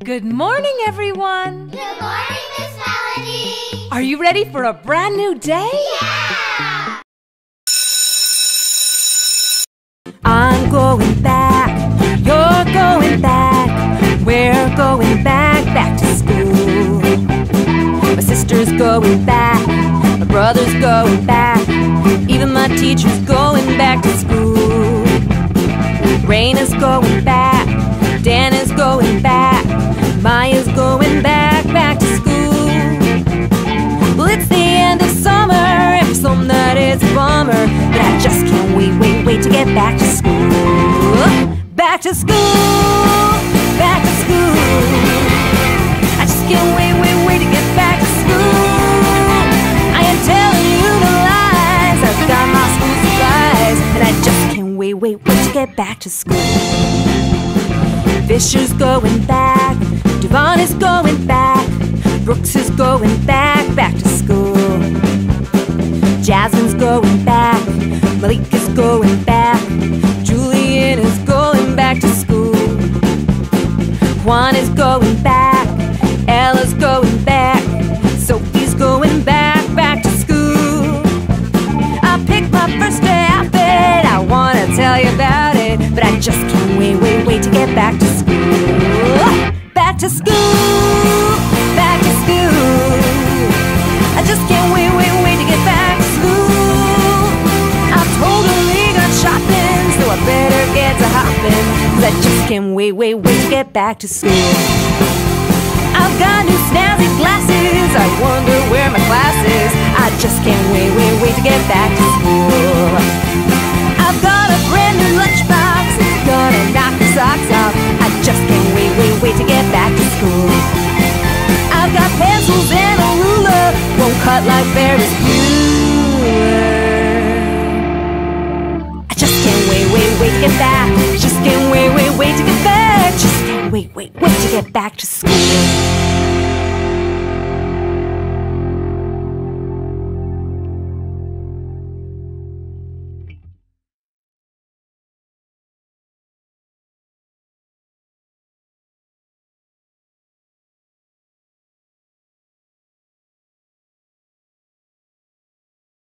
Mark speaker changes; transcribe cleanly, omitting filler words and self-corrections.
Speaker 1: Good morning, everyone!
Speaker 2: Good morning, Miss Melody!
Speaker 1: Are you ready for a brand new day?
Speaker 2: Yeah!
Speaker 1: I'm going back, you're going back, we're going back to school. My sister's going back, my brother's going back, even my teacher's going back to school. Raina's going back, Dana's going back, Maya's going back to school. Well, it's the end of summer, and for some that is a bummer, but I just can't wait to get back to school. Back to school, back to school. I just can't wait to get back to school. I am telling you no lies, I've got my school supplies, and I just can't wait to get back to school. Fisher's going back, Devon is going back, Brooks is going back to school. Jasmine's going back, Malik is going back, Julian is going back to school. Juan is going back, Ella's going back, Sophie's going back to school. I picked my first day outfit, I wanna tell you about it, but I just can't wait to get back to school. Back to school, back to school. I just can't wait to get back to school. I've totally gone shopping, so I better get to hopping, 'cause I just can't wait to get back to school. I've got new snazzy glasses, I wonder where my class is. I just can't wait to get back to school. I've got a brand new lunchbox, it's gonna knock the socks off. I just can't wait to get back to school. I've got pencils and a ruler, won't cut like Ferris Bueller. I just can't wait to get back. Just can't wait to get back. Just can't wait to get back to school.